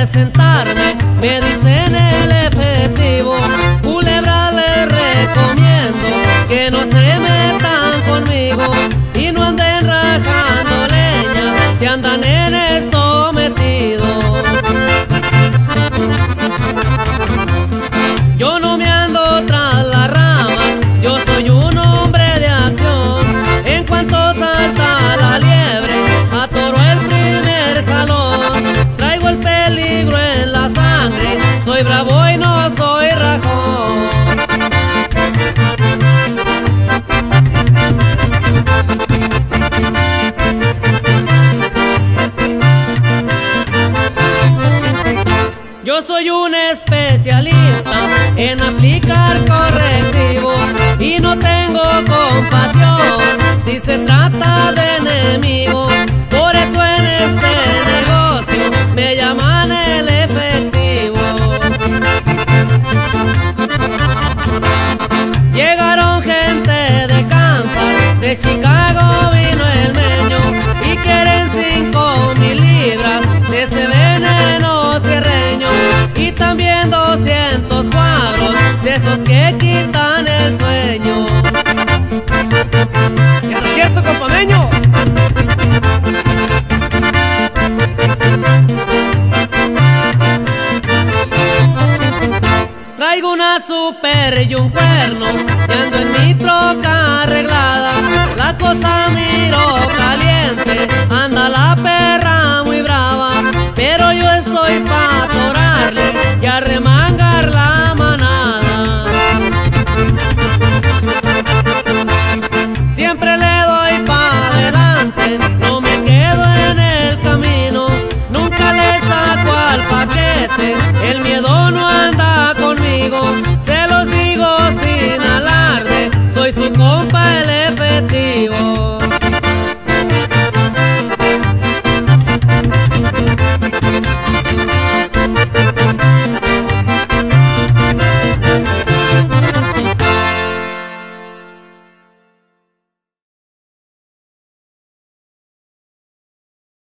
presentarme, me dicen el efectivo. Culebra les recomiendo que no se metan conmigo y no anden rajando leña si andan en esto metidos. Yo no me ando tras las ramas, yo soy un hombre de acción. En cuanto salta la liebre, atoro el primer jalón. Traigo el peligro en la sangre, soy bravo y no soy rajón. Yo soy un especialista en aplicar correctivo y no tengo compasión si se trata de enemigos. Por eso en este negocio me llaman el efectivo. Llegaron gente de Kansas, de Chicago vino el meño y quieren 5,000 libras de ese veneno cierreño y también 200 cuadros de esos que quitan el sueño. ¿Es cierto, compameño? Traigo una super y un cuerno y ando en mi troca arreglada. La cosa miro caliente, anda la perra muy brava, pero yo estoy pa' atorarle y a remangar la manada. Siempre le doy pa' adelante, no me quedo en el camino, nunca le saco al paquete el miedo